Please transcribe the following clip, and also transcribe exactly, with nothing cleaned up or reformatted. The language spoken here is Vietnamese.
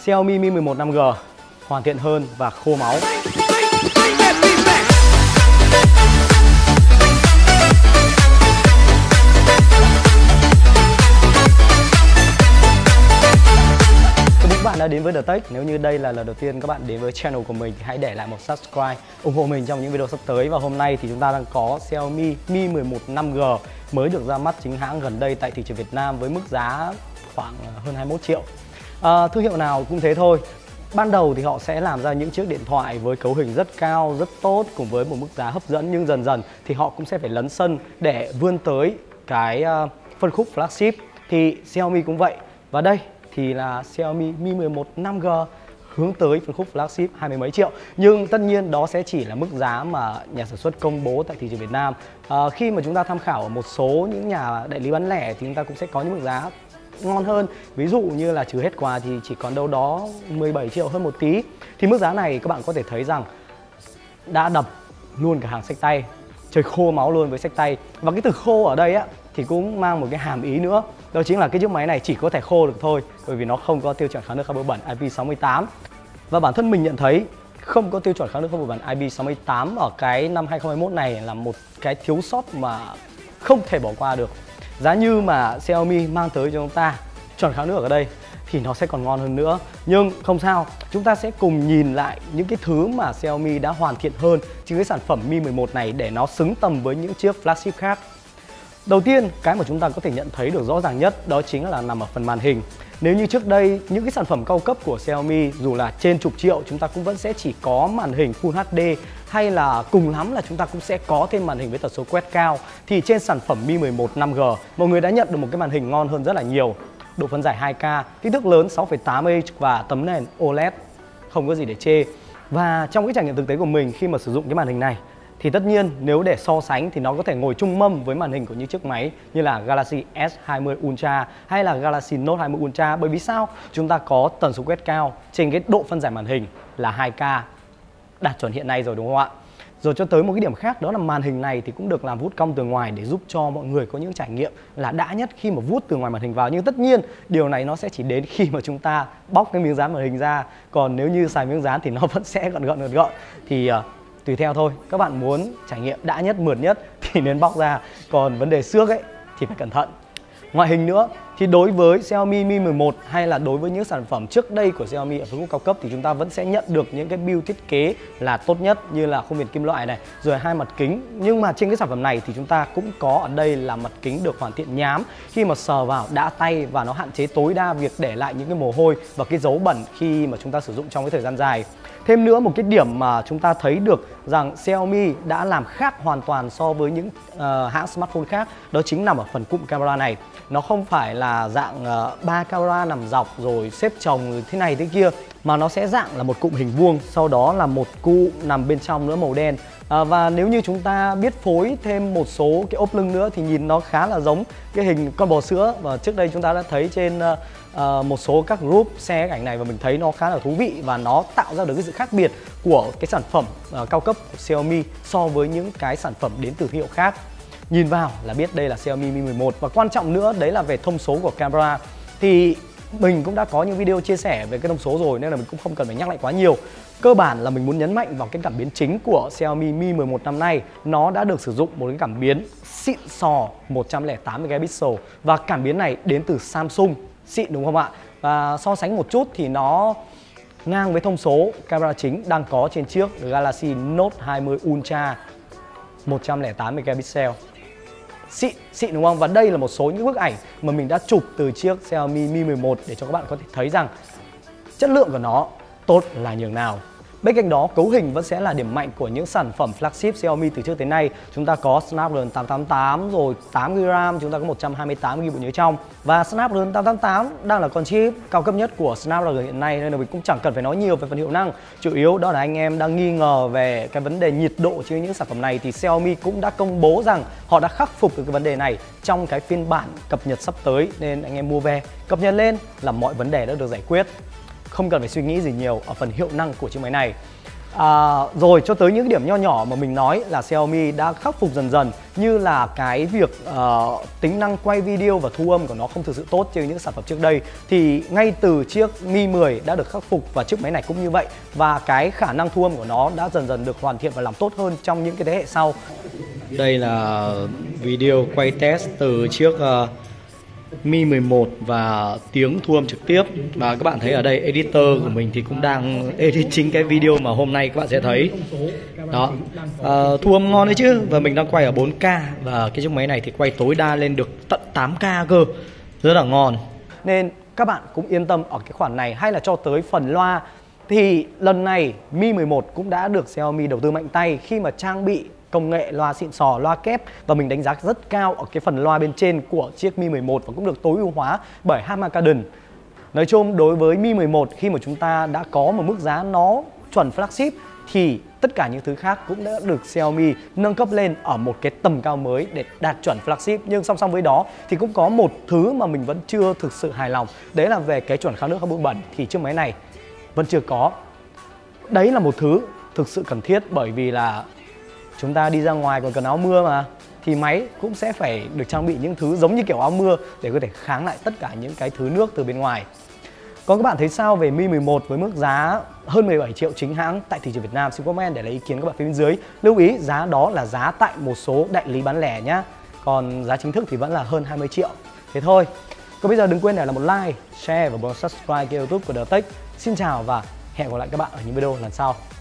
Xiaomi Mi mười một năm G hoàn thiện hơn và khô máu. Các bạn đã đến với The Tech. Nếu như đây là lần đầu tiên các bạn đến với channel của mình thì hãy để lại một subscribe, ủng hộ mình trong những video sắp tới. Và hôm nay thì chúng ta đang có Xiaomi Mi mười một năm G mới được ra mắt chính hãng gần đây tại thị trường Việt Nam với mức giá khoảng hơn hai mươi mốt triệu. À, thương hiệu nào cũng thế thôi. Ban đầu thì họ sẽ làm ra những chiếc điện thoại với cấu hình rất cao, rất tốt cùng với một mức giá hấp dẫn, nhưng dần dần thì họ cũng sẽ phải lấn sân để vươn tới cái uh, phân khúc flagship. Thì Xiaomi cũng vậy. Và đây thì là Xiaomi Mi mười một năm G hướng tới phân khúc flagship hai mươi mấy triệu. Nhưng tất nhiên đó sẽ chỉ là mức giá mà nhà sản xuất công bố tại thị trường Việt Nam. À, khi mà chúng ta tham khảo ở một số những nhà đại lý bán lẻ thì chúng ta cũng sẽ có những mức giá ngon hơn. Ví dụ như là trừ hết quà thì chỉ còn đâu đó mười bảy triệu hơn một tí. Thì mức giá này các bạn có thể thấy rằng đã đập luôn cả hàng xách tay, trời khô máu luôn với xách tay. Và cái từ khô ở đây á thì cũng mang một cái hàm ý nữa. Đó chính là cái chiếc máy này chỉ có thể khô được thôi, bởi vì nó không có tiêu chuẩn kháng nước carbon bẩn I P sáu mươi tám. Và bản thân mình nhận thấy không có tiêu chuẩn kháng nước carbon bẩn I P sáu mươi tám ở cái năm hai không hai mốt này là một cái thiếu sót mà không thể bỏ qua được. Giá như mà Xiaomi mang tới cho chúng ta chuẩn kháng nước ở đây thì nó sẽ còn ngon hơn nữa. Nhưng không sao, chúng ta sẽ cùng nhìn lại những cái thứ mà Xiaomi đã hoàn thiện hơn trên cái sản phẩm Mi mười một này để nó xứng tầm với những chiếc flagship khác. Đầu tiên, cái mà chúng ta có thể nhận thấy được rõ ràng nhất đó chính là nằm ở phần màn hình. Nếu như trước đây, những cái sản phẩm cao cấp của Xiaomi dù là trên chục triệu chúng ta cũng vẫn sẽ chỉ có màn hình Full hát đê, hay là cùng lắm là chúng ta cũng sẽ có thêm màn hình với tần số quét cao. Thì trên sản phẩm Mi mười một năm G, mọi người đã nhận được một cái màn hình ngon hơn rất là nhiều. Độ phân giải hai K, kích thước lớn sáu phẩy tám inch và tấm nền ô led, không có gì để chê. Và trong cái trải nghiệm thực tế của mình khi mà sử dụng cái màn hình này thì tất nhiên nếu để so sánh thì nó có thể ngồi chung mâm với màn hình của những chiếc máy như là Galaxy S hai mươi Ultra hay là Galaxy Note hai mươi Ultra. Bởi vì sao? Chúng ta có tần số quét cao trên cái độ phân giải màn hình là hai K đạt chuẩn hiện nay rồi, đúng không ạ? Rồi cho tới một cái điểm khác, đó là màn hình này thì cũng được làm vuốt cong từ ngoài để giúp cho mọi người có những trải nghiệm là đã nhất khi mà vuốt từ ngoài màn hình vào. Nhưng tất nhiên điều này nó sẽ chỉ đến khi mà chúng ta bóc cái miếng dán màn hình ra. Còn nếu như xài miếng dán thì nó vẫn sẽ gọn gọn gọn gọn. Thì uh, tùy theo thôi, các bạn muốn trải nghiệm đã nhất, mượt nhất thì nên bóc ra. Còn vấn đề xước ấy thì phải cẩn thận. Ngoại hình nữa thì đối với Xiaomi Mi mười một hay là đối với những sản phẩm trước đây của Xiaomi ở phân khúc cao cấp thì chúng ta vẫn sẽ nhận được những cái build thiết kế là tốt nhất, như là khung viền kim loại này, rồi hai mặt kính. Nhưng mà trên cái sản phẩm này thì chúng ta cũng có ở đây là mặt kính được hoàn thiện nhám, khi mà sờ vào đã tay và nó hạn chế tối đa việc để lại những cái mồ hôi và cái dấu bẩn khi mà chúng ta sử dụng trong cái thời gian dài. Thêm nữa, một cái điểm mà chúng ta thấy được rằng Xiaomi đã làm khác hoàn toàn so với những uh, hãng smartphone khác, đó chính nằm ở phần cụm camera này. Nó không phải là dạng ba uh, camera nằm dọc rồi xếp chồng rồi thế này thế kia, mà nó sẽ dạng là một cụm hình vuông, sau đó là một cụm nằm bên trong nữa màu đen. À, và nếu như chúng ta biết phối thêm một số cái ốp lưng nữa thì nhìn nó khá là giống cái hình con bò sữa, và trước đây chúng ta đã thấy trên uh, uh, một số các group share ảnh này và mình thấy nó khá là thú vị và nó tạo ra được cái sự khác biệt của cái sản phẩm uh, cao cấp của Xiaomi so với những cái sản phẩm đến từ thương hiệu khác. Nhìn vào là biết đây là Xiaomi Mi mười một. Và quan trọng nữa đấy là về thông số của camera. Thì mình cũng đã có những video chia sẻ về cái thông số rồi nên là mình cũng không cần phải nhắc lại quá nhiều. Cơ bản là mình muốn nhấn mạnh vào cái cảm biến chính của Xiaomi Mi mười một năm nay. Nó đã được sử dụng một cái cảm biến xịn sò một trăm lẻ tám megapixel. Và cảm biến này đến từ Samsung. Xịn đúng không ạ? Và so sánh một chút thì nó ngang với thông số camera chính đang có trên chiếc Galaxy Note hai mươi Ultra một trăm lẻ tám megapixel. Xịn, xịn đúng không? Và đây là một số những bức ảnh mà mình đã chụp từ chiếc Xiaomi Mi mười một để cho các bạn có thể thấy rằng chất lượng của nó tốt là nhường nào. Bên cạnh đó, cấu hình vẫn sẽ là điểm mạnh của những sản phẩm flagship Xiaomi từ trước tới nay. Chúng ta có Snapdragon tám tám tám, rồi tám gi-ga-bai RAM, chúng ta có một trăm hai mươi tám gi-ga-bai bộ nhớ trong. Và Snapdragon tám tám tám đang là con chip cao cấp nhất của Snapdragon hiện nay nên là mình cũng chẳng cần phải nói nhiều về phần hiệu năng. Chủ yếu đó là anh em đang nghi ngờ về cái vấn đề nhiệt độ trên những sản phẩm này thì Xiaomi cũng đã công bố rằng họ đã khắc phục được cái vấn đề này trong cái phiên bản cập nhật sắp tới, nên anh em mua về cập nhật lên là mọi vấn đề đã được giải quyết. Không cần phải suy nghĩ gì nhiều ở phần hiệu năng của chiếc máy này. À, rồi cho tới những cái điểm nho nhỏ mà mình nói là Xiaomi đã khắc phục dần dần, như là cái việc uh, tính năng quay video và thu âm của nó không thực sự tốt như những sản phẩm trước đây, thì ngay từ chiếc Mi mười đã được khắc phục và chiếc máy này cũng như vậy, và cái khả năng thu âm của nó đã dần dần được hoàn thiện và làm tốt hơn trong những cái thế hệ sau. Đây là video quay test từ chiếc uh, Mi mười một và tiếng thu âm trực tiếp, và các bạn thấy ở đây editor của mình thì cũng đang edit chính cái video mà hôm nay các bạn sẽ thấy đó. À, thu âm ngon đấy chứ, và mình đang quay ở bốn K và cái chiếc máy này thì quay tối đa lên được tận tám K cơ, rất là ngon, nên các bạn cũng yên tâm ở cái khoản này. Hay là cho tới phần loa thì lần này Mi mười một cũng đã được Xiaomi đầu tư mạnh tay khi mà trang bị công nghệ loa xịn sò, loa kép, và mình đánh giá rất cao ở cái phần loa bên trên của chiếc Mi mười một và cũng được tối ưu hóa bởi Harman-Kardon. Nói chung đối với Mi mười một, khi mà chúng ta đã có một mức giá nó chuẩn flagship thì tất cả những thứ khác cũng đã được Xiaomi nâng cấp lên ở một cái tầm cao mới để đạt chuẩn flagship. Nhưng song song với đó thì cũng có một thứ mà mình vẫn chưa thực sự hài lòng, đấy là về cái chuẩn kháng nước hơi bụi bẩn thì chiếc máy này vẫn chưa có. Đấy là một thứ thực sự cần thiết, bởi vì là chúng ta đi ra ngoài còn cần áo mưa mà, thì máy cũng sẽ phải được trang bị những thứ giống như kiểu áo mưa để có thể kháng lại tất cả những cái thứ nước từ bên ngoài. Còn các bạn thấy sao về Mi mười một với mức giá hơn mười bảy triệu chính hãng tại thị trường Việt Nam? Xin comment để lấy ý kiến các bạn phía bên dưới. Lưu ý giá đó là giá tại một số đại lý bán lẻ nhá, còn giá chính thức thì vẫn là hơn hai mươi triệu. Thế thôi. Còn bây giờ đừng quên để lại một like, share và bấm subscribe kênh YouTube của The Tech. Xin chào và hẹn gặp lại các bạn ở những video lần sau.